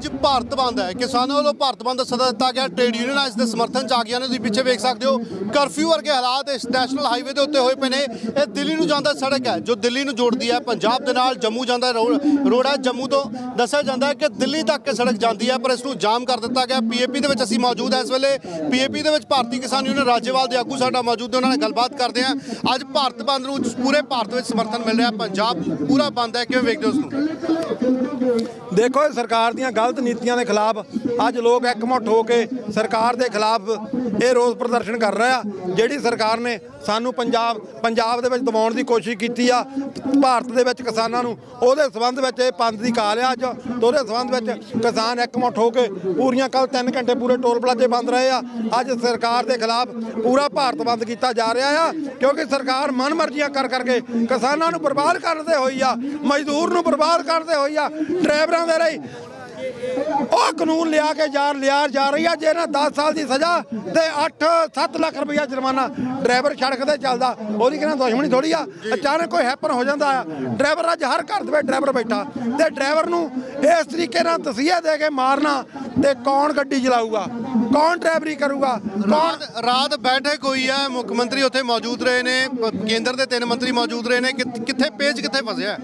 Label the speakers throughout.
Speaker 1: ਅੱਜ ਭਾਰਤ ਬੰਦ ਹੈ। ਕਿਸਾਨਾਂ ਵੱਲੋਂ ਭਾਰਤ ਬੰਦ ਦਾ ਸੱਦਾ ਦਿੱਤਾ ਗਿਆ। ਟ੍ਰੇਡ ਯੂਨੀਅਨਾਂ ਇਸ ਦੇ ਸਮਰਥਨ 'ਚ ਆ ਗਈਆਂ ਨੇ। ਤੁਸੀਂ ਪਿੱਛੇ ਵੇਖ ਸਕਦੇ ਹੋ ਕਰਫਿਊ ਵਰਗੇ ਹਾਲਾਤ ਇਸ ਨੈਸ਼ਨਲ ਹਾਈਵੇ ਦੇ ਉੱਤੇ ਹੋਏ ਪਏ ਨੇ। ਇਹ ਦਿੱਲੀ ਨੂੰ ਜਾਂਦਾ ਸੜਕ ਹੈ ਜੋ ਦਿੱਲੀ ਨੂੰ ਜੋੜਦੀ ਹੈ ਪੰਜਾਬ ਦੇ ਨਾਲ। ਜੰਮੂ ਜਾਂਦਾ ਰੋਡ ਹੈ। ਜੰਮੂ ਤੋਂ ਦੱਸਿਆ ਜਾਂਦਾ ਹੈ ਕਿ ਦਿੱਲੀ ਤੱਕ ਇਹ ਸੜਕ ਜਾਂਦੀ ਹੈ, ਪਰ ਇਸ ਨੂੰ ਜਾਮ ਕਰ ਦਿੱਤਾ ਗਿਆ। ਪੀਏਪੀ ਦੇ ਵਿੱਚ ਅਸੀਂ ਮੌਜੂਦ ਹਾਂ ਇਸ ਵੇਲੇ। ਪੀਏਪੀ ਦੇ ਵਿੱਚ ਭਾਰਤੀ ਕਿਸਾਨ ਯੂਨੀਅਨ ਰਾਜੇਵਾਲ ਦੇ ਆਗੂ ਸਾਡਾ ਮੌਜੂਦ ਨੇ, ਉਹਨਾਂ ਨਾਲ ਗੱਲਬਾਤ ਕਰਦੇ ਹਾਂ। ਅੱਜ ਭਾਰਤ ਬੰਦ ਨੂੰ ਪੂਰੇ ਭਾਰਤ ਵਿੱਚ ਸਮਰਥਨ ਮਿਲ ਰਿਹਾ। ਪੰਜਾਬ ਪੂਰਾ ਬੰਦ ਹੈ, ਕਿਵੇਂ ਵੇਖਦੇ ਹੋ ਉਸ ਨੂੰ?
Speaker 2: देखो सरकार ਦੀਆਂ ਗਲਤ ਨੀਤੀਆਂ ਦੇ ਖਿਲਾਫ ਅੱਜ ਲੋਕ ਇਕਮੁੱਠ ਹੋ ਕੇ ਸਰਕਾਰ ਦੇ ਖਿਲਾਫ ਇਹ ਰੋਸ ਪ੍ਰਦਰਸ਼ਨ ਕਰ ਰਹੇ ਆ। ਜਿਹੜੀ ਸਰਕਾਰ ਨੇ ਸਾਨੂੰ ਪੰਜਾਬ ਦੇ ਵਿੱਚ ਦਬਾਉਣ ਦੀ ਕੋਸ਼ਿਸ਼ ਕੀਤੀ ਆ ਭਾਰਤ ਦੇ ਵਿੱਚ ਕਿਸਾਨਾਂ ਨੂੰ, ਉਹਦੇ ਸੰਬੰਧ ਵਿੱਚ ਇਹ ਪੰਥ ਦੀ ਕਾਲ ਆ ਅੱਜ। ਉਹਦੇ ਸੰਬੰਧ ਵਿੱਚ ਕਿਸਾਨ ਇਕਮੁੱਠ ਹੋ ਕੇ ਪੂਰੀਆਂ ਕੱਲ 3 ਘੰਟੇ ਪੂਰੇ ਟੋਲ ਪਲਾਜ਼ੇ ਬੰਦ ਰਹੇ ਆ। ਅੱਜ ਸਰਕਾਰ ਦੇ ਖਿਲਾਫ ਪੂਰਾ ਭਾਰਤ ਬੰਦ ਕੀਤਾ ਜਾ ਰਿਹਾ ਆ, ਕਿਉਂਕਿ ਸਰਕਾਰ ਮਨਮਰਜ਼ੀਆਂ ਕਰ ਕਰਕੇ ਕਿਸਾਨਾਂ ਨੂੰ ਬਰਬਾਦ ਕਰਦੇ ਹੋਈ ਆ, ਮਜ਼ਦੂਰ ਨੂੰ ਬਰਬਾਦ ਕਰਦੇ ਹੋਈ ਆ, ਡਰਾਈਵਰਾਂ ਦੇ ਲਈ ਉਹ ਕਾਨੂੰਨ ਲਿਆ ਕੇ ਲਿਆ ਜਾ ਰਹੀ ਆ। ਜੇ ਨਾ 10 ਸਾਲ ਦੀ ਸਜ਼ਾ ਤੇ 8-7 ਲੱਖ ਰੁਪਈਆ ਜੁਰਮਾਨਾ। ਡਰਾਈਵਰ ਸੜਕ ਤੇ ਚੱਲਦਾ, ਉਹਦੀ ਕਹਿੰਦਾ ਦੁਸ਼ਮਣੀ ਥੋੜੀ ਆ। ਅਚਾਨਕ ਕੋਈ ਹੈਪਨ ਹੋ ਜਾਂਦਾ ਆ। ਡਰਾਈਵਰ ਅੱਜ ਹਰ ਘਰ ਦੇ ਵਿੱਚ ਡਰਾਈਵਰ ਬੈਠਾ, ਤੇ ਡਰਾਈਵਰ ਨੂੰ ਇਸ ਤਰੀਕੇ ਨਾਲ ਤਸੀਹੇ ਦੇ ਕੇ ਮਾਰਨਾ, ਤੇ ਕੌਣ ਗੱਡੀ ਚਲਾਊਗਾ, ਕੌਣ ਡਰਾਈਵਰੀ ਕਰੂਗਾ, ਕੌਣ?
Speaker 1: ਰਾਤ ਬੈਠਕ ਹੋਈ ਹੈ, ਮੁੱਖ ਮੰਤਰੀ ਉੱਥੇ ਮੌਜੂਦ ਰਹੇ ਨੇ, ਕੇਂਦਰ ਦੇ 3 ਮੰਤਰੀ ਮੌਜੂਦ ਰਹੇ ਨੇ। ਕਿੱਥੇ ਪੇਚ ਕਿੱਥੇ ਫਸਿਆ?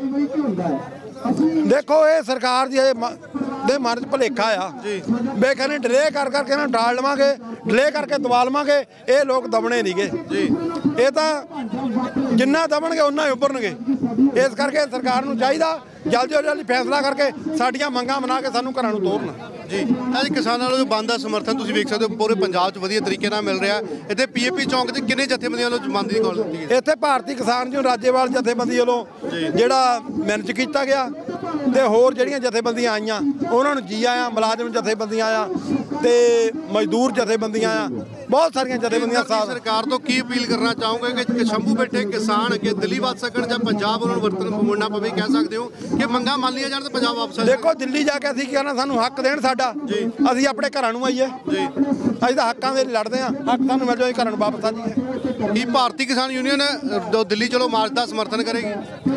Speaker 2: ਦੇਖੋ ਇਹ ਸਰਕਾਰ ਦੀ ਦੇ ਮਨ 'ਚ ਭੁਲੇਖਾ ਆ ਵੇ ਕਹਿੰਦੇ ਡਿਲੇ ਕਰ ਕਰਕੇ ਇਹਨਾਂ ਡਾਲ ਲਵਾਂਗੇ, ਡਿਲੇ ਕਰਕੇ ਦਬਾ ਲਵਾਂਗੇ। ਇਹ ਲੋਕ ਦਬਣੇ ਨਹੀਂਗੇ ਜੀ, ਇਹ ਤਾਂ ਜਿੰਨਾ ਦਬਣਗੇ ਉਨਾ ਹੀ ਉੱਭਰਨਗੇ। ਇਸ ਕਰਕੇ ਸਰਕਾਰ ਨੂੰ ਚਾਹੀਦਾ ਜਲਦੀ ਤੋਂ ਜਲਦੀ ਫੈਸਲਾ ਕਰਕੇ ਸਾਡੀਆਂ ਮੰਗਾਂ ਬਣਾ ਕੇ ਸਾਨੂੰ ਘਰਾਂ ਨੂੰ ਤੋਰਨ
Speaker 1: ਜੀ। ਅੱਜ ਕਿਸਾਨਾਂ ਵੱਲੋਂ ਬੰਦ ਦਾ ਸਮਰਥਨ ਤੁਸੀਂ ਵੇਖ ਸਕਦੇ ਹੋ ਪੂਰੇ ਪੰਜਾਬ 'ਚ ਵਧੀਆ ਤਰੀਕੇ ਨਾਲ ਮਿਲ ਰਿਹਾ। ਇੱਥੇ ਪੀਏਪੀ ਚੌਂਕ 'ਚ ਕਿੰਨੇ ਜਥੇਬੰਦੀਆਂ ਵੱਲੋਂ ਬੰਦ ਦੀ ਕਾਲ ਦਿੱਤੀ ਗਈ?
Speaker 2: ਇੱਥੇ ਭਾਰਤੀ ਕਿਸਾਨ ਯੂਨੀਅਨ ਰਾਜੇਵਾਲ ਜਥੇਬੰਦੀ ਵੱਲੋਂ ਜਿਹੜਾ ਮੈਨੇਜ ਕੀਤਾ ਗਿਆ, ਤੇ ਹੋਰ ਜਿਹੜੀਆਂ ਜਥੇਬੰਦੀਆਂ ਆਈਆਂ ਉਹਨਾਂ ਨੂੰ ਜੀ ਆਇਆਂ। ਮੁਲਾਜ਼ਮ ਜਥੇਬੰਦੀਆਂ ਆ ਤੇ ਮਜ਼ਦੂਰ ਜਥੇਬੰਦੀਆਂ ਆ, ਬਹੁਤ ਸਾਰੀਆਂ ਜਥੇਬੰਦੀਆਂ।
Speaker 1: ਸਰਕਾਰ ਤੋਂ ਕੀ ਅਪੀਲ ਕਰਨਾ ਚਾਹੋਗੇ ਕਿ ਸ਼ੰਭੂ ਬੈਠੇ ਕਿਸਾਨ ਅੱਗੇ ਦਿੱਲੀ ਵੱਧ ਸਕਣ ਜਾਂ ਪੰਜਾਬ ਉਹਨਾਂ ਨੂੰ ਵਰਤਣ ਮੁੜਨਾ ਪਵੇ? ਕਹਿ ਸਕਦੇ ਹੋ ਕਿ ਮੰਗਾਂ ਮੰਨ ਲਈਆਂ ਜਾਣ ਤਾਂ ਪੰਜਾਬ ਵਾਪਸ ਆ ਜਾਵੇ।
Speaker 2: ਦੇਖੋ ਦਿੱਲੀ ਜਾ ਕੇ ਅਸੀਂ ਕੀ ਕਰਨਾ, ਸਾਨੂੰ ਹੱਕ ਦੇਣ ਸਾਡਾ, ਅਸੀਂ ਆਪਣੇ ਘਰਾਂ ਨੂੰ ਆਈਏ ਜੀ। ਅਸੀਂ ਤਾਂ ਹੱਕਾਂ ਦੇ ਲੜਦੇ ਹਾਂ, ਹੱਕ ਸਾਨੂੰ ਮਿਲ ਜਾਏ, ਘਰਾਂ ਨੂੰ ਵਾਪਸ ਆ ਜਾਈਏ।
Speaker 1: ਕੀ ਭਾਰਤੀ ਕਿਸਾਨ ਯੂਨੀਅਨ ਦਿੱਲੀ ਚਲੋ ਮਾਰਚ ਦਾ ਸਮਰਥਨ ਕਰੇਗੀ?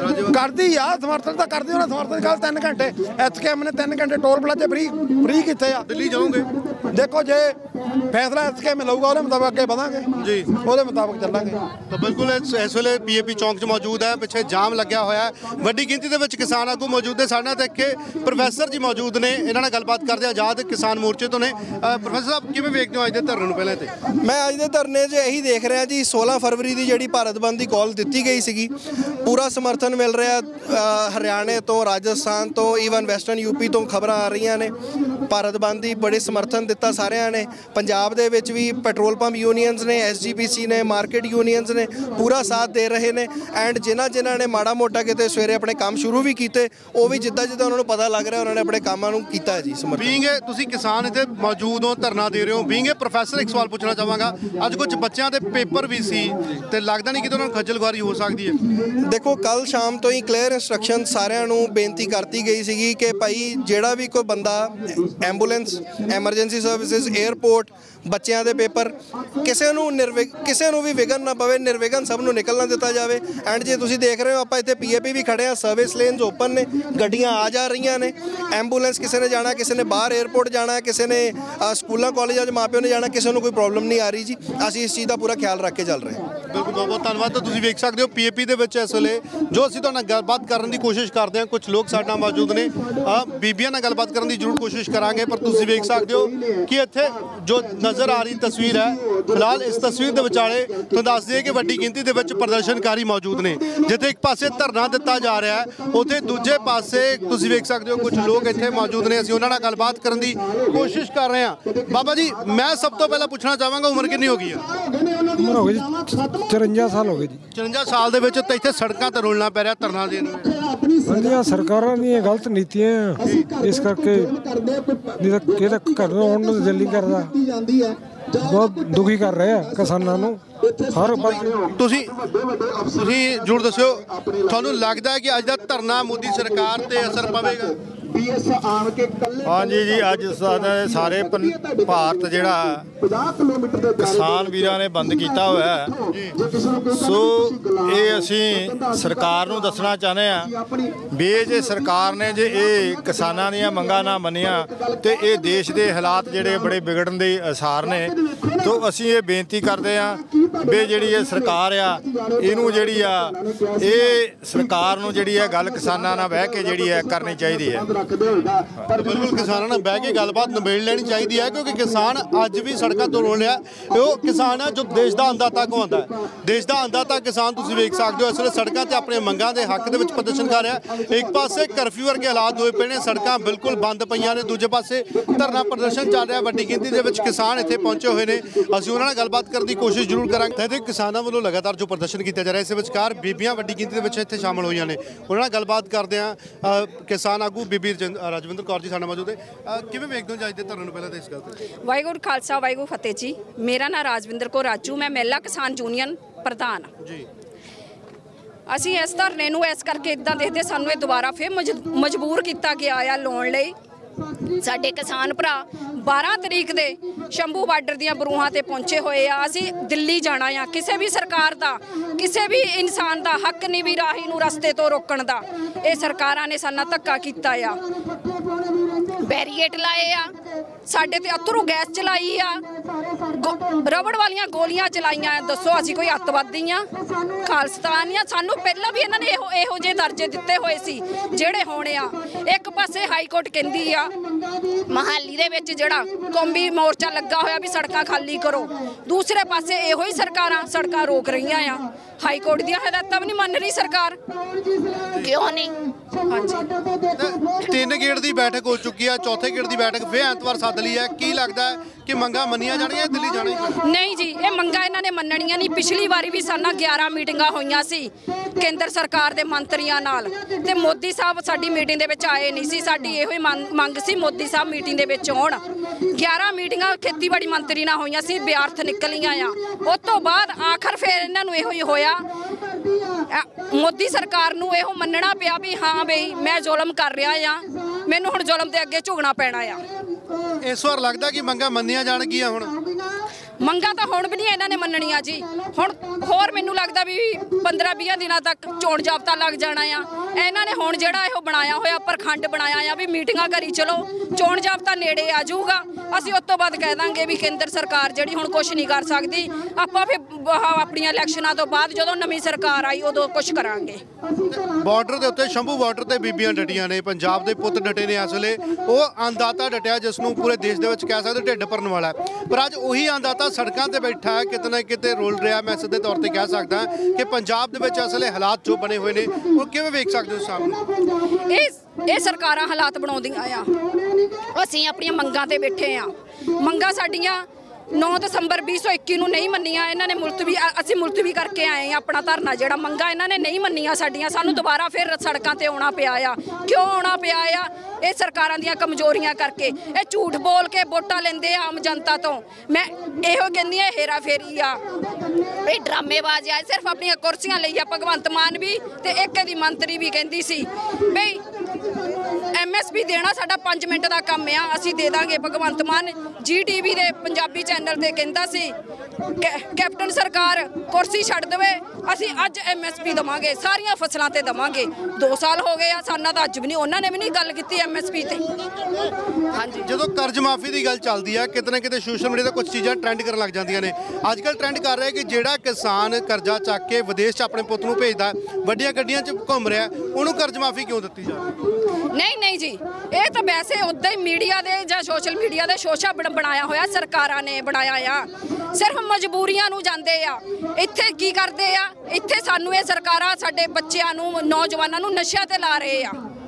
Speaker 2: ਕਰਦੀ ਆ, ਸਮਰਥਨ ਤਾਂ ਕਰਦੀ। ਉਹਨਾਂ ਸਮਰਥਨ ਕੱਲ 3 ਘੰਟੇ ਐਸਕੇਐਮ ਨੇ 3 ਘੰਟੇ ਟੋਲ ਪਲਾਜ਼ੇ ਫ੍ਰੀ ਕੀਤੇ ਆ।
Speaker 1: ਦਿੱਲੀ ਜਾਓਗੇ?
Speaker 2: ਦੇਖੋ ਜੇ ਫੈਸਲਾ ਐਸਕੇਐਮ ਲਊਗਾ ਉਹਦੇ ਮੁਤਾਬਕ ਅੱਗੇ ਵਧਾਂਗੇ ਜੀ, ਉਹਦੇ ਮੁਤਾਬਕ ਚੱਲਾਂਗੇ।
Speaker 1: ਤਾਂ ਬਿਲਕੁਲ ਇਸ ਵੇਲੇ ਪੀਏਪੀ ਚੌਂਕ 'ਚ ਮੌਜੂਦ ਹੈ। ਪਿੱਛੇ ਜਾਮ ਲੱਗਿਆ ਹੋਇਆ ਹੈ, ਵੱਡੀ ਗਿਣਤੀ ਦੇ ਵਿੱਚ ਕਿਸਾਨ ਆਗੂ ਮੌਜੂਦ ਨੇ। ਸਾਡੇ ਨਾਲ ਦੇਖੇ ਪ੍ਰੋਫੈਸਰ ਜੀ ਮੌਜੂਦ ਨੇ, ਇਹਨਾਂ ਨਾਲ ਗੱਲਬਾਤ ਕਰਦੇ। ਆਜ਼ਾਦ ਕਿਸਾਨ ਮੋਰਚੇ ਤੋਂ ਨੇ। ਪ੍ਰੋਫੈਸਰ ਸਾਹਿਬ ਕਿਵੇਂ ਵੇਖਦੇ ਹੋ ਅੱਜ ਦੇ ਧਰਨੇ ਨੂੰ? ਪਹਿਲਾਂ ਤੇ
Speaker 3: ਮੈਂ ਅੱਜ ਦੇ ਧਰਨੇ 'ਚ ਇਹੀ ਦੇਖ ਰਿਹਾ ਜੀ, 16 ਫਰਵਰੀ ਦੀ ਜਿਹੜੀ ਭਾਰਤ ਬੰਦ ਦੀ ਕਾਲ ਦਿੱਤੀ ਗਈ ਸੀਗੀ, ਪੂਰਾ ਸਮਰਥਨ ਮਿਲ ਰਿਹਾ। ਹਰਿਆਣੇ ਤੋਂ, ਰਾਜਸਥਾਨ ਤੋਂ, ਈਵਨ ਵੈਸਟਰਨ ਯੂਪੀ ਤੋਂ ਖਬਰਾਂ ਆ ਰਹੀਆਂ ਨੇ ਭਾਰਤ ਬੰਦ ਦੀ ਬੜੇ ਸਮਰਥਨ ਦਿੱਤਾ ਸਾਰਿਆਂ ਨੇ। ਪੰਜਾਬ ਦੇ ਵਿੱਚ ਵੀ ਪੈਟਰੋਲ ਪੰਪ ਯੂਨੀਅਨਸ ਨੇ, ਐਸਜੀਪੀਸੀ ਨੇ, ਮਾਰਕੀਟ ਯੂਨੀਅਨਸ ਨੇ ਪੂਰਾ ਸਾਥ ਦੇ ਰਹੇ ਨੇ। ਐਂਡ ਜਿਨ੍ਹਾਂ ਨੇ ਮਾੜਾ ਮੋਟਾ ਕਿਤੇ ਸਵੇਰੇ ਆਪਣੇ ਕੰਮ ਸ਼ੁਰੂ ਵੀ ਕੀਤੇ, ਉਹ ਵੀ ਜਿੱਦਾਂ ਉਹਨਾਂ ਨੂੰ ਪਤਾ ਲੱਗ ਰਿਹਾ ਉਹਨਾਂ ਨੇ ਆਪਣੇ ਕੰਮਾਂ ਨੂੰ ਕੀਤਾ ਜੀ ਸਮਰਥਨ।
Speaker 1: ਬੀਇੰਗ ਤੁਸੀਂ ਕਿਸਾਨ ਇੱਥੇ ਮੌਜੂਦ ਹੋ, ਧਰਨਾ ਦੇ ਰਹੇ ਹੋ, ਬੀਇੰਗ ਪ੍ਰੋਫੈਸਰ ਇੱਕ ਸਵਾਲ ਪੁੱਛਣਾ ਚਾਹਾਂਗਾ। ਅੱਜ ਕੁਝ ਬੱਚਿਆਂ ਦੇ ਪੇਪਰ ਵੀ ਸੀ, ਤੇ ਲੱਗਦਾ ਨਹੀਂ ਕਿ ਉਹਨਾਂ ਨੂੰ ਖੱਜਲ ਖੁਆਰੀ ਹੋ ਸਕਦੀ ਹੈ?
Speaker 3: ਦੇਖੋ ਕੱਲ ਸ਼ਾਮ ਤੋਂ ਹੀ ਕਲੀਅਰ ਇੰਸਟਰਕਸ਼ਨ ਸਾਰਿਆਂ ਨੂੰ ਬੇਨਤੀ ਕਰਤੀ ਗਈ ਸੀਗੀ ਕਿ ਭਾਈ ਜਿਹੜਾ ਵੀ ਕੋਈ ਬੰਦਾ ਐਂਬੂਲੈਂਸ, ਐਮਰਜੈਂਸੀ ਸਰਵਿਸਿਜ਼, 에ਅਰਪੋਰਟ, ਬੱਚਿਆਂ ਦੇ ਪੇਪਰ, ਕਿਸੇ ਨੂੰ ਵੀ ਵਿਘਨ ਨਾ ਪਵੇ, ਨਿਰਵਿਘਨ ਸਭ ਨੂੰ ਨਿਕਲਣਾ ਦਿੱਤਾ ਜਾਵੇ। ਐਂਡ ਜੇ ਤੁਸੀਂ ਦੇਖ ਰਹੇ ਹੋ ਆਪਾਂ ਇੱਥੇ ਪੀਏਪੀ ਵੀ ਖੜੇ ਆ, ਸਰਵਿਸ ਲੇਨਸ ਓਪਨ ਨੇ, ਗੱਡੀਆਂ ਆ ਜਾ ਰਹੀਆਂ ਨੇ। ਐਂਬੂਲੈਂਸ ਕਿਸੇ ਨੇ ਜਾਣਾ, ਕਿਸੇ ਨੇ ਬਾਹਰ 에ਅਰਪੋਰਟ ਜਾਣਾ, ਕਿਸੇ ਨੇ ਸਕੂਲਾਂ ਕਾਲਜਾਂ 'ਚ ਮਾਪਿਆਂ ਨੇ ਜਾਣਾ, ਕਿਸੇ ਨੂੰ ਕੋਈ ਪ੍ਰੋਬਲਮ ਨਹੀਂ ਆ ਰਹੀ ਜੀ। ਅਸੀਂ ਇਸ ਚੀਜ਼ ਦਾ ਪੂਰਾ ਖਿਆਲ ਰੱਖ ਕੇ ਚੱਲ ਰਹੇ ਹਾਂ।
Speaker 1: ਬਿਲਕੁਲ, ਬਹੁਤ ਬਹੁਤ ਧੰਨਵਾਦ। ਤਾਂ ਤੁਸੀਂ ਵੇਖ ਸਕਦੇ ਹੋ ਪੀਏਪੀ ਦੇ ਵਿੱਚ ਇਸ ਵੇਲੇ ਜੋ ਅਸੀਂ ਤੁਹਾਡੇ ਨਾਲ ਗੱਲਬਾਤ ਕਰਨ ਦੀ ਕੋਸ਼ਿਸ਼ ਕਰਦੇ ਹਾਂ, ਕੁਝ ਲੋਕ ਸਾਡੇ ਨਾਲ ਮੌਜੂਦ ਨੇ, ਬੀਬੀਆਂ ਨਾਲ ਗੱਲਬਾਤ ਕਰਨ ਦੀ ਜ਼ਰੂਰ ਕੋਸ਼ਿਸ਼ ਕਰਾਂਗੇ। ਪਰ ਤੁਸੀਂ ਵੇਖ ਸਕਦੇ ਹੋ ਕਿ ਇੱਥੇ ਜੋ ਨਜ਼ਰ ਆ ਰਹੀ ਤਸਵੀਰ ਹੈ, ਫਿਲਹਾਲ ਇਸ ਤਸਵੀਰ ਦੇ ਵਿਚਾਲੇ ਤੁਹਾਨੂੰ ਦੱਸ ਦਈਏ ਕਿ ਵੱਡੀ ਗਿਣਤੀ ਦੇ ਵਿੱਚ ਪ੍ਰਦਰਸ਼ਨਕਾਰੀ ਮੌਜੂਦ ਨੇ। ਜਿੱਥੇ ਇੱਕ ਪਾਸੇ ਧਰਨਾ ਦਿੱਤਾ ਜਾ ਰਿਹਾ ਹੈ, ਉੱਥੇ ਦੂਜੇ ਪਾਸੇ ਤੁਸੀਂ ਵੇਖ ਸਕਦੇ ਹੋ ਕੁਝ ਲੋਕ ਇੱਥੇ ਮੌਜੂਦ ਨੇ। ਅਸੀਂ ਉਹਨਾਂ ਨਾਲ ਗੱਲਬਾਤ ਕਰਨ ਦੀ ਕੋਸ਼ਿਸ਼ ਕਰ ਰਹੇ ਹਾਂ। ਬਾਬਾ ਜੀ, ਮੈਂ ਸਭ ਤੋਂ ਪਹਿਲਾਂ ਪੁੱਛਣਾ ਚਾਹਾਂਗਾ, ਉਮਰ ਕਿੰਨੀ ਹੋ ਗਈ ਹੈ?
Speaker 4: ਉਮਰ ਹੋ ਗਈ ਜੀ 54 ਸਾਲ ਹੋ ਗਏ ਜੀ।
Speaker 1: 54 ਸਾਲ ਦੇ ਵਿੱਚ ਤਾਂ ਇੱਥੇ ਸੜਕਾਂ ਤੇ ਰੁਲਣਾ ਪੈ ਰਿਹਾ ਧਰਨਾ ਦੇਣ ਨੂੰ।
Speaker 4: ਵਧੀਆ ਸਰਕਾਰਾਂ ਦੀਆਂ ਗਲਤ ਨੀਤੀਆਂ, ਇਸ ਕਰਕੇ ਨਹੀਂ ਤਾਂ ਕਿਹਦਾ ਘਰ ਆਉਣ ਨੂੰ ਦਿਲ ਨਹੀਂ ਕਰਦਾ। ਬਹੁਤ ਦੁਖੀ ਕਰ ਰਹੇ ਆ ਕਿਸਾਨਾਂ ਨੂੰ ਹਰ ਪਾਸੇ।
Speaker 1: ਤੁਸੀਂ ਜ਼ਰੂਰ ਦੱਸਿਓ, ਤੁਹਾਨੂੰ ਲੱਗਦਾ ਹੈ ਕਿ ਅੱਜ ਦਾ ਧਰਨਾ ਮੋਦੀ ਸਰਕਾਰ ਤੇ ਅਸਰ ਪਵੇਗਾ?
Speaker 5: ਹਾਂਜੀ ਜੀ, ਅੱਜ ਸਾਰੇ ਭਾਰਤ ਜਿਹੜਾ ਕਿਸਾਨ ਵੀਰਾਂ ਨੇ ਬੰਦ ਕੀਤਾ ਹੋਇਆ ਹੈ, ਸੋ ਇਹ ਅਸੀਂ ਸਰਕਾਰ ਨੂੰ ਦੱਸਣਾ ਚਾਹੁੰਦੇ ਹਾਂ ਵੀ ਜੇ ਸਰਕਾਰ ਨੇ ਜੇ ਇਹ ਕਿਸਾਨਾਂ ਦੀਆਂ ਮੰਗਾਂ ਨਾ ਮੰਨੀਆਂ ਤੇ ਇਹ ਦੇਸ਼ ਦੇ ਹਾਲਾਤ ਜਿਹੜੇ ਬੜੇ ਵਿਗੜਨ ਦੇ ਅਸਾਰ ਨੇ। ਤੋ ਅਸੀਂ ਇਹ ਬੇਨਤੀ ਕਰਦੇ ਹਾਂ ਵੀ ਜਿਹੜੀ ਇਹ ਸਰਕਾਰ ਆ ਇਹਨੂੰ ਜਿਹੜੀ ਆ ਇਹ ਸਰਕਾਰ ਨੂੰ ਜਿਹੜੀ ਹੈ ਗੱਲ ਕਿਸਾਨਾਂ ਨਾਲ ਬਹਿ ਕੇ ਜਿਹੜੀ ਹੈ ਕਰਨੀ ਚਾਹੀਦੀ ਹੈ।
Speaker 1: ਬਿਲਕੁਲ ਕਿਸਾਨਾਂ ਨਾਲ ਬਹਿ ਕੇ ਗੱਲਬਾਤ ਨਿਬੇੜ ਲੈਣੀ ਚਾਹੀਦੀ ਹੈ, ਕਿਉਂਕਿ ਕਿਸਾਨ ਅੱਜ ਵੀ ਸੜਕਾਂ ਤੋਂ ਰੋਲ ਰਿਹਾ। ਉਹ ਕਿਸਾਨ ਹੈ ਜੋ ਦੇਸ਼ ਦਾ ਅੰਨਦਾਤਾ ਕਹਾਉਂਦਾ ਹੈ। ਦੇਸ਼ ਦਾ ਅੰਨਦਾਤਾ ਕਿਸਾਨ ਤੁਸੀਂ ਵੇਖ ਸਕਦੇ ਹੋ ਇਸ ਵੇਲੇ ਸੜਕਾਂ ਤੇ ਆਪਣੇ ਮੰਗਾਂ ਦੇ ਹੱਕ ਦੇ ਵਿੱਚ ਪ੍ਰਦਰਸ਼ਨ ਕਰ ਰਿਹਾ। ਇੱਕ ਪਾਸੇ ਕਰਫਿਊ ਵਰਗੇ ਹਾਲਾਤ ਹੋਏ ਪਏ ਨੇ, ਸੜਕਾਂ ਬਿਲਕੁਲ ਬੰਦ ਪਈਆਂ ਨੇ, ਦੂਜੇ ਪਾਸੇ ਧਰਨਾ ਪ੍ਰਦਰਸ਼ਨ ਚੱਲ ਰਿਹਾ। ਵੱਡੀ ਗਿਣਤੀ ਦੇ ਵਿੱਚ ਕਿਸਾਨ ਇੱਥੇ ਪਹੁੰਚੇ ਹੋਏ ਨੇ, ਅਸੀਂ ਉਹਨਾਂ ਨਾਲ ਗੱਲਬਾਤ ਕਰਨ ਦੀ ਕੋਸ਼ਿਸ਼ ਜ਼ਰੂਰ ਕਰਾਂਗੇ। ਤੇ ਕਿਸਾਨਾਂ ਵੱਲੋਂ ਲਗਾਤਾਰ ਜੋ ਪ੍ਰਦਰਸ਼ਨ ਕੀਤਾ ਜਾ ਰਿਹਾ, ਇਸ ਵਿਚਕਾਰ ਬੀਬੀਆਂ ਵੱਡੀ ਗਿਣਤੀ ਦੇ ਵਿੱਚ ਇੱਥੇ ਸ਼ਾਮਲ ਹੋਈਆਂ ਨੇ, ਉਹਨਾਂ ਨਾਲ ਗੱਲਬਾਤ ਕਰਦੇ ਹਾਂ। ਕਿਸਾਨ ਆਗੂ ਬੀਬੀ ਰਾਜਵਿੰਦਰ ਕੌਰ ਜੀ ਸਾਡੇ ਮੌਜੂਦ ਹੈ। ਕਿਵੇਂ ਵੇਖਦੇ ਹੋ ਅੱਜ ਦੇ ਧਰਨੇ ਨੂੰ? ਪਹਿਲਾਂ ਤਾਂ ਇਸ ਗੱਲ ਤੇ
Speaker 6: ਵਾਹਿਗੁਰੂ ਖਾਲਸਾ ਵਾਹਿਗੁਰੂ ਫਤਿਹ ਜੀ। ਮੇਰਾ ਨਾਮ ਰਾਜਵਿੰਦਰ ਕੌਰ ਰਾਜੂ, ਮੈਂ ਮਹਿਲਾ ਕਿਸਾਨ ਯੂਨੀਅਨ ਪ੍ਰਧਾਨ
Speaker 1: ਜੀ।
Speaker 6: ਅਸੀਂ ਇਸ ਧਰਨੇ ਨੂੰ ਇਸ ਕਰਕੇ ਇਦਾਂ ਦੇਖਦੇ, ਸਾਨੂੰ ਇਹ ਦੁਬਾਰਾ ਫਿਰ ਮਜਬੂਰ ਕੀਤਾ ਗਿਆ ਆ ਲਾਉਣ ਲਈ। ਸਾਡੇ ਕਿਸਾਨ ਭਰਾ 12 ਤਰੀਕ ਦੇ ਸ਼ੰਭੂ ਬਾਰਡਰ ਦੀਆਂ ਬਰੂਹਾਂ ਤੇ ਪਹੁੰਚੇ ਹੋਏ ਆ। ਅਸੀਂ ਦਿੱਲੀ ਜਾਣਾ ਆ। ਕਿਸੇ ਵੀ ਸਰਕਾਰ ਦਾ, ਕਿਸੇ ਵੀ ਇਨਸਾਨ ਦਾ ਹੱਕ ਨਹੀਂ ਵੀ ਰਾਹੀ ਨੂੰ ਰਸਤੇ ਤੋਂ ਰੋਕਣ ਦਾ। ਇਹ ਸਰਕਾਰਾਂ ਨੇ ਸਾਡਾ ਧੱਕਾ ਕੀਤਾ ਆ, ਬੈਰੀਏਡ ਲਾਏ ਆ, ਸਾਡੇ ਤੇ ਅਥਰੂ ਗੈਸ ਚਲਾਈ ਆ, ਰਬੜ ਵਾਲੀਆਂ ਗੋਲੀਆਂ ਚਲਾਈਆਂ। ਦੱਸੋ ਅਸੀਂ ਕੋਈ ਅੱਤਵਾਦੀ ਆ? ਖਾਲਿਸਤਾਨ ਆ? ਸਾਨੂੰ ਪਹਿਲਾਂ ਵੀ ਇਹਨਾਂ ਨੇ ਇਹੋ ਜਿਹੇ ਦਰਜੇ ਦਿੱਤੇ ਹੋਏ ਸੀ ਜਿਹੜੇ ਹੋਣੇ ਆ। ਇੱਕ ਪਾਸੇ ਹਾਈ ਕੋਰਟ ਕਹਿੰਦੀ ਆ ਮਹਾਲੀ ਦੇ ਵਿੱਚ ਜਿਹੜਾ ਕੌਮੀ ਮੋਰਚਾ ਲੱਗਾ ਹੋਇਆ ਵੀ ਸੜਕਾਂ ਖਾਲੀ ਕਰੋ, ਦੂਸਰੇ ਪਾਸੇ ਇਹੋ ਹੀ ਸਰਕਾਰਾਂ ਸੜਕਾਂ ਰੋਕ ਰਹੀਆਂ ਆ। ਹਾਈ ਕੋਰਟ ਦੀਆਂ ਹਦਾਇਤਾਂ ਵੀ ਨਹੀਂ ਮੰਨ ਰਹੀ ਸਰਕਾਰ, ਕਿਉਂ ਨਹੀਂ? ਹਾਂਜੀ,
Speaker 1: 3 ਗੇੜ ਦੀ ਬੈਠਕ ਹੋ ਚੁੱਕੀ ਹੈ, ਚੌਥੇ ਗੇੜ ਦੀ ਬੈਠਕ ਫਿਰ ਐਤਵਾਰ ਸੱਦ ਲਈ ਹੈ। ਕੀ ਲੱਗਦਾ ਹੈ ਕਿ ਮੰਗਾਂ ਮੰਨੀਆਂ ਜਾਣਗੀਆਂ, ਦਿੱਲੀ ਜਾਣਾ ਹੀ ਪੈਣਾ?
Speaker 6: ਨਹੀਂ ਜੀ, ਇਹ ਮੰਗਾਂ ਇਹਨਾਂ ਨੇ ਮੰਨਣੀਆਂ ਨਹੀਂ। ਪਿਛਲੀ ਵਾਰੀ ਵੀ ਸਾਡਾ 11 ਮੀਟਿੰਗਾਂ ਹੋਈਆਂ ਸੀ ਕੇਂਦਰ ਸਰਕਾਰ ਦੇ ਮੰਤਰੀਆਂ ਨਾਲ, ਤੇ ਮੋਦੀ ਸਾਹਿਬ ਸਾਡੀ ਮੀਟਿੰਗ ਦੇ ਵਿੱਚ ਆਏ ਨਹੀਂ ਸੀ। ਸਾਡੀ ਇਹੋ ਹੀ ਮੰਗ ਸੀ ਮੋਦੀ ਸਾਹਿਬ ਮੀਟਿੰਗ ਦੇ ਵਿੱਚ ਆਉਣ। 11 ਮੀਟਿੰਗਾਂ ਖੇਤੀਬਾੜੀ ਮੰਤਰੀ ਨਾਲ ਹੋਈਆਂ ਸੀ, ਵਿਅਰਥ ਨਿਕਲੀਆਂ ਆ। ਉਸ ਤੋਂ ਬਾਅਦ ਆਖਰ ਫਿਰ ਇਹਨਾਂ ਨੂੰ ਇਹੋ ਹੀ ਹੋਇਆ, ਮੋਦੀ ਸਰਕਾਰ ਨੂੰ ਇਹੋ ਮੰਨਣਾ ਪਿਆ ਵੀ ਹਾਂ ਬਈ ਮੈਂ ਜ਼ੁਲਮ ਕਰ ਰਿਹਾ ਆ, ਮੈਨੂੰ ਹੁਣ ਜ਼ੁਲਮ ਦੇ ਅੱਗੇ ਝੁਕਣਾ ਪੈਣਾ ਆ।
Speaker 1: ਇਸ ਵਾਰ ਲੱਗਦਾ ਕਿ ਮੰਗਾਂ ਮੰਨੀਆਂ ਜਾਣਗੀਆਂ? ਹੁਣ
Speaker 6: ਮੰਗਾਂ ਤਾਂ ਹੁਣ ਵੀ ਨਹੀਂ ਇਹਨਾਂ ਨੇ ਮੰਨਣੀਆਂ ਜੀ। ਹੁਣ ਹੋਰ ਮੈਨੂੰ ਲੱਗਦਾ ਵੀ 15-20 ਦਿਨਾਂ ਤੱਕ ਚੋਣ ਜਾਬਤਾ ਲੱਗ ਜਾਣਾ ਆ। ਇਹਨਾਂ ਨੇ ਹੁਣ ਜਿਹੜਾ ਇਹੋ ਬਣਾਇਆ ਹੋਇਆ ਪ੍ਰਖੰਡ ਬਣਾਇਆ ਆ ਵੀ ਮੀਟਿੰਗਾਂ ਕਰੀ ਚਲੋ, ਚੋਣ ਜਾਬਤਾ ਨੇੜੇ ਆ ਜਾਊਗਾ, ਅਸੀਂ ਉਸ ਤੋਂ ਬਾਅਦ ਕਹਿ ਦਾਂਗੇ ਵੀ ਕੇਂਦਰ ਸਰਕਾਰ ਜਿਹੜੀ ਹੁਣ ਕੁਝ ਨਹੀਂ ਕਰ ਸਕਦੀ। ਆਪਾਂ ਫਿਰ ਆਪਣੀਆਂ ਇਲੈਕਸ਼ਨਾਂ ਤੋਂ ਬਾਅਦ ਜਦੋਂ ਨਵੀਂ ਸਰਕਾਰ ਆਈ ਉਦੋਂ ਕੁਝ ਕਰਾਂਗੇ।
Speaker 1: ਬਾਰਡਰ ਦੇ ਉੱਤੇ ਸ਼ੰਭੂ ਬਾਰਡਰ ਤੇ ਬੀਬੀਆਂ ਡਟੀਆਂ ਨੇ, ਪੰਜਾਬ ਦੇ ਪੁੱਤ ਡਟੇ ਨੇ। ਇਸ ਵੇਲੇ ਉਹ ਅੰਨਦਾਤਾ ਡਟਿਆ ਜਿਸ ਨੂੰ ਪੂਰੇ ਦੇਸ਼ ਦੇ ਵਿੱਚ ਕਹਿ ਸਕਦੇ ਢਿੱਡ ਭਰਨ ਵਾਲਾ, ਪਰ ਅੱਜ ਉਹੀ ਅੰਨਦਾਤਾ ਸੜਕਾਂ ਤੇ ਬੈਠਾ ਹੈ, ਕਿਤੇ ਨਾ ਕਿਤੇ ਰੋਲ ਰਿਹਾ। ਮੈਂ ਸਿੱਧੇ ਤੌਰ ਤੇ ਕਹਿ ਸਕਦਾ ਕਿ ਪੰਜਾਬ ਦੇ ਵਿੱਚ ਅਸਲੇ ਹਾਲਾਤ ਜੋ ਬਣੇ ਹੋਏ ਨੇ ਉਹ ਕਿਵੇਂ ਵੇਖ ਸਕਦੇ ਹੋ ਸਾਹਮਣੇ?
Speaker 6: ਇਹ ਸਰਕਾਰਾਂ ਹਾਲਾਤ ਬਣਾਉਂਦੀਆਂ ਆ। ਅਸੀਂ ਆਪਣੀਆਂ ਮੰਗਾਂ ਤੇ ਬੈਠੇ ਆ। ਮੰਗਾਂ ਸਾਡੀਆਂ 9 ਦਸੰਬਰ 2021 ਨੂੰ ਨਹੀਂ ਮੰਨੀਆਂ ਇਹਨਾਂ ਨੇ, ਅਸੀਂ ਮੁਲਤਵੀ ਕਰਕੇ ਆਏ ਆ ਆਪਣਾ ਧਰਨਾ। ਜਿਹੜਾ ਮੰਗਾਂ ਇਹਨਾਂ ਨੇ ਨਹੀਂ ਮੰਨੀਆਂ ਸਾਡੀਆਂ, ਸਾਨੂੰ ਦੁਬਾਰਾ ਫਿਰ ਸੜਕਾਂ ਤੇ ਆਉਣਾ ਪਿਆ ਆ। ਕਿਉਂ ਆਉਣਾ ਪਿਆ ਆ? ਇਹ ਸਰਕਾਰਾਂ ਦੀਆਂ ਕਮਜ਼ੋਰੀਆਂ ਕਰਕੇ। ਇਹ ਝੂਠ ਬੋਲ ਕੇ ਵੋਟਾਂ ਲੈਂਦੇ ਆ ਆਮ ਜਨਤਾ ਤੋਂ। ਮੈਂ ਇਹੋ ਕਹਿੰਦੀ ਆ ਹੇਰਾ ਫੇਰੀ ਆ, ਇਹ ਡਰਾਮੇਬਾਜ਼ ਆ, ਸਿਰਫ ਆਪਣੀਆਂ ਕੁਰਸੀਆਂ ਲਈ ਆ। ਭਗਵੰਤ ਮਾਨ ਵੀ ਤੇ ਇੱਕ ਇਹਦੀ ਮੰਤਰੀ ਵੀ ਕਹਿੰਦੀ ਸੀ ਬਈ MSP ਦੇਣਾ ਸਾਡਾ 5 ਮਿੰਟ ਦਾ ਕੰਮ ਆ, ਅਸੀਂ ਦੇ ਦਾਂਗੇ। ਭਗਵੰਤ ਮਾਨ GTV ਦੇ ਪੰਜਾਬੀ ਚੈਨਲ ਤੇ ਕਹਿੰਦਾ ਸੀ ਕੈਪਟਨ ਸਰਕਾਰ ਕੁਰਸੀ ਛੱਡ ਦੇਵੇ, ਅਸੀਂ ਅੱਜ MSP ਦੇਵਾਂਗੇ, ਸਾਰੀਆਂ ਫਸਲਾਂ ਤੇ ਦੇਵਾਂਗੇ। 2 ਸਾਲ ਹੋ ਗਏ ਆ, ਸਾਡਾ ਤਾਂ ਅੱਜ ਵੀ ਨਹੀਂ, ਉਹਨਾਂ ਨੇ ਵੀ ਨਹੀਂ ਗੱਲ ਕੀਤੀ MSP ਤੇ। ਹਾਂਜੀ,
Speaker 1: ਜਦੋਂ ਕਰਜ਼ ਮਾਫੀ ਦੀ ਗੱਲ ਚੱਲਦੀ ਹੈ, ਕਿਤੇ ਨਾ ਕਿਤੇ ਸੋਸ਼ਲ ਮੀਡੀਆ ਤੇ ਕੁਝ ਚੀਜ਼ਾਂ ਟ੍ਰੈਂਡ ਕਰਨ ਲੱਗ ਜਾਂਦੀਆਂ ਨੇ। ਅੱਜ ਕੱਲ੍ਹ ਟ੍ਰੈਂਡ ਕਰ ਰਿਹਾ ਕਿ ਜਿਹੜਾ ਕਿਸਾਨ ਕਰਜ਼ਾ ਚੱਕ ਕੇ ਵਿਦੇਸ਼ 'ਚ ਆਪਣੇ ਪੁੱਤ ਨੂੰ ਭੇਜਦਾ, ਵੱਡੀਆਂ ਗੱਡੀਆਂ 'ਚ ਘੁੰਮ ਰਿਹਾ, ਉਹਨੂੰ ਕਰਜ਼ ਮਾਫੀ ਕਿਉਂ ਦਿੱਤੀ ਜਾਵੇ?
Speaker 6: ਨਹੀਂ ਜੀ, ਇਹ ਤਾਂ ਵੈਸੇ ਉੱਦਾਂ ਹੀ ਮੀਡੀਆ ਦੇ ਜਾਂ ਸੋਸ਼ਲ ਮੀਡੀਆ ਦੇ ਸ਼ੋਸ਼ਾ ਬਣਾਇਆ ਹੋਇਆ, ਸਰਕਾਰਾਂ ਨੇ ਬਣਾਇਆ ਆ। ਸਿਰਫ ਮਜਬੂਰੀਆਂ ਨੂੰ ਜਾਂਦੇ ਆ। ਇੱਥੇ ਕੀ ਕਰਦੇ ਆ? ਇੱਥੇ ਸਾਨੂੰ ਇਹ ਸਰਕਾਰਾਂ ਸਾਡੇ ਬੱਚਿਆਂ ਨੂੰ, ਨੌਜਵਾਨਾਂ ਨੂੰ ਨਸ਼ਿਆਂ ਤੇ ਲਾ ਰਹੇ ਆ।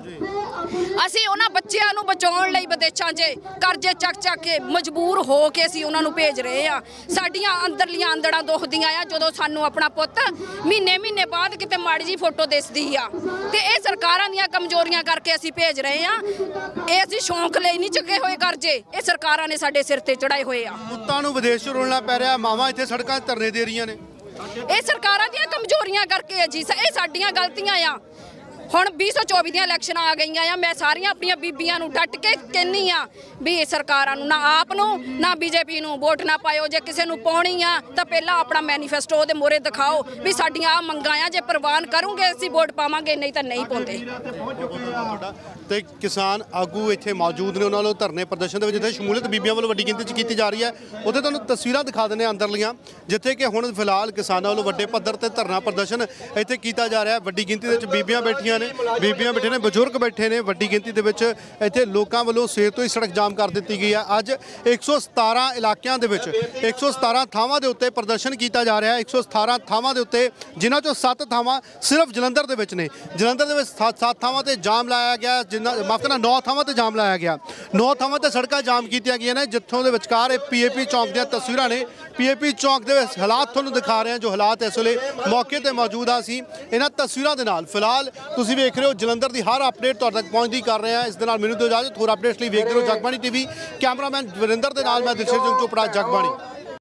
Speaker 6: ਅਸੀਂ ਉਹਨਾਂ ਬੱਚਿਆਂ ਨੂੰ ਬਚਾਉਣ ਲਈ ਵਿਦੇਸ਼ਾਂ 'ਚ ਕਰਜ਼ੇ ਚੱਕ ਕੇ ਮਜਬੂਰ ਹੋ ਕੇ ਅਸੀਂ ਉਹਨਾਂ ਨੂੰ ਭੇਜ ਰਹੇ ਆ। ਸਾਡੀਆਂ ਅੰਦਰਲੀਆਂ ਆਂਦੜਾਂ ਦੁਖਦੀਆਂ ਆ ਜਦੋਂ ਸਾਨੂੰ ਆਪਣਾ ਪੁੱਤ ਮਹੀਨੇ ਬਾਅਦ ਕਿਤੇ ਮਾੜੀ ਜੀ ਫੋਟੋ ਦਿਸਦੀ ਆ। ਤੇ ਇਹ ਸਰਕਾਰਾਂ ਦੀਆਂ ਕਮਜ਼ੋਰੀਆਂ ਕਰਕੇ ਅਸੀਂ ਭੇਜ ਰਹੇ ਆ। ਇਹ ਅਸੀਂ ਸ਼ੌਂਕ ਲਈ ਨਹੀਂ ਚੱਕੇ ਹੋਏ ਕਰਜ਼ੇ, ਇਹ ਸਰਕਾਰਾਂ ਨੇ ਸਾਡੇ ਸਿਰ ਤੇ ਚੜਾਏ ਹੋਏ ਆ।
Speaker 1: ਪੁੱਤਾਂ ਨੂੰ ਵਿਦੇਸ਼ 'ਚ ਰੋਲਣਾ ਪੈ ਰਿਹਾ, ਮਾਵਾਂ ਇੱਥੇ ਸੜਕਾਂ 'ਤੇ ਧਰਨੇ ਦੇ ਰਹੀਆਂ ਨੇ।
Speaker 6: ਇਹ ਸਰਕਾਰਾਂ ਦੀਆਂ ਕਮਜ਼ੋਰੀਆਂ ਕਰਕੇ ਆ ਜੀ, ਇਹ ਸਾਡੀਆਂ ਗਲਤੀਆਂ ਆ। ਹੁਣ 2024 ਦੀਆਂ ਇਲੈਕਸ਼ਨਾਂ ਆ ਗਈਆਂ ਆ। ਮੈਂ ਸਾਰੀਆਂ ਆਪਣੀਆਂ ਬੀਬੀਆਂ ਨੂੰ ਡਟ ਕੇ ਕਹਿੰਨੀ ਆ ਵੀ ਸਰਕਾਰਾਂ ਨੂੰ, ਨਾ ਆਪ ਨੂੰ ਨਾ ਬੀਜੇਪੀ ਨੂੰ ਵੋਟ ਨਾ ਪਾਇਓ। ਜੇ ਕਿਸੇ ਨੂੰ ਪਾਉਣੀ ਆ ਤਾਂ ਪਹਿਲਾਂ ਆਪਣਾ ਮੈਨੀਫੈਸਟੋ ਉਹਦੇ ਮੋਹਰੇ ਦਿਖਾਓ ਵੀ ਸਾਡੀਆਂ ਆ ਮੰਗਾਂ ਆ, ਜੇ ਪ੍ਰਵਾਨ ਕਰੋਗੇ ਅਸੀਂ ਵੋਟ ਪਾਵਾਂਗੇ, ਨਹੀਂ ਤਾਂ ਨਹੀਂ ਪਾਉਂਦੇ।
Speaker 1: ਤੇ ਕਿਸਾਨ ਆਗੂ ਇੱਥੇ ਮੌਜੂਦ ਨੇ, ਉਹਨਾਂ ਵੱਲੋਂ ਧਰਨੇ ਪ੍ਰਦਰਸ਼ਨ ਦੇ ਵਿੱਚ ਜਿੱਥੇ ਸ਼ਮੂਲੀਅਤ ਬੀਬੀਆਂ ਵੱਲੋਂ ਵੱਡੀ ਗਿਣਤੀ 'ਚ ਕੀਤੀ ਜਾ ਰਹੀ ਹੈ, ਉੱਥੇ ਤੁਹਾਨੂੰ ਤਸਵੀਰਾਂ ਦਿਖਾ ਦਿੰਦੇ ਹਾਂ ਅੰਦਰਲੀਆਂ, ਜਿੱਥੇ ਕਿ ਹੁਣ ਫਿਲਹਾਲ ਕਿਸਾਨਾਂ ਵੱਲੋਂ ਵੱਡੇ ਪੱਧਰ ਤੇ ਧਰਨਾ ਪ੍ਰਦਰਸ਼ਨ ਇੱਥੇ ਕੀਤਾ ਜਾ ਰਿਹਾ। ਵੱਡੀ ਗਿਣਤੀ ਦੇ ਵਿੱਚ ਬੀਬੀਆਂ ਬੈਠੀਆਂ ਨੇ, ਬਜ਼ੁਰਗ ਬੈਠੇ ਨੇ। ਵੱਡੀ ਗਿਣਤੀ ਦੇ ਵਿੱਚ ਇੱਥੇ ਲੋਕਾਂ ਵੱਲੋਂ ਸਵੇਰ ਤੋਂ ਹੀ ਸੜਕ ਜਾਮ ਕਰ ਦਿੱਤੀ ਗਈ ਹੈ। ਅੱਜ 117 ਇਲਾਕਿਆਂ ਦੇ ਵਿੱਚ 117 ਥਾਵਾਂ ਦੇ ਉੱਤੇ ਪ੍ਰਦਰਸ਼ਨ ਕੀਤਾ ਜਾ ਰਿਹਾ ਹੈ। 117 ਥਾਵਾਂ ਦੇ ਉੱਤੇ, ਜਿਨ੍ਹਾਂ ਚੋਂ 7 ਥਾਵਾਂ ਸਿਰਫ ਜਲੰਧਰ ਦੇ ਵਿੱਚ ਨੇ। ਜਲੰਧਰ ਦੇ ਵਿੱਚ 7 ਥਾਵਾਂ ਤੇ ਜਾਮ ਲਾਇਆ ਗਿਆ, ਮਾਫ ਕਰਨਾ 9 ਥਾਵਾਂ ਤੇ ਜਾਮ ਲਾਇਆ ਗਿਆ। 9 ਥਾਵਾਂ ਤੇ ਸੜਕਾਂ ਜਾਮ ਕੀਤੀਆਂ ਗਈਆਂ ਨੇ, ਜਿੱਥੋਂ ਦੇ ਵਿਚਕਾਰ ਇਹ ਪੀਏਪੀ ਚੌਂਕ ਦੀਆਂ ਤਸਵੀਰਾਂ ਨੇ। ਪੀਏਪੀ ਚੌਂਕ ਦੇ ਵਿੱਚ ਹਾਲਾਤ ਤੁਹਾਨੂੰ ਦਿਖਾ ਰਹੇ ਹਾਂ, ਜੋ ਹਾਲਾਤ ਇਸ ਵੇਲੇ ਮੌਕੇ ਤੇ ਮੌਜੂਦ ਆ। ਸੀ ਇਹਨਾਂ ਤਸਵੀਰਾਂ ਦੇ ਨਾਲ ਫਿਲਹਾਲ ਤੁਸੀਂ ਵੇਖ ਰਹੇ ਹੋ ਜਲੰਧਰ ਦੀ ਹਰ ਅਪਡੇਟ ਤੁਹਾਡੇ ਤੱਕ ਪਹੁੰਚਦੀ ਕਰ ਰਹੇ ਹਾਂ। ਇਸ ਦੇ ਨਾਲ ਮੈਨੂੰ ਦਿਓ ਇਜਾਜ਼ਤ। ਹੋਰ ਅਪਡੇਟਸ ਲਈ ਵੇਖਦੇ ਰਹੋ ਜਗਬਾਣੀ ਟੀਵੀ। ਕੈਮਰਾਮੈਨ ਵਰਿੰਦਰ ਦੇ ਨਾਲ ਮੈਂ ਦਿਲਸ਼ੇਰ ਸਿੰਘ ਚੋਪੜਾ, ਜਗਬਾਣੀ।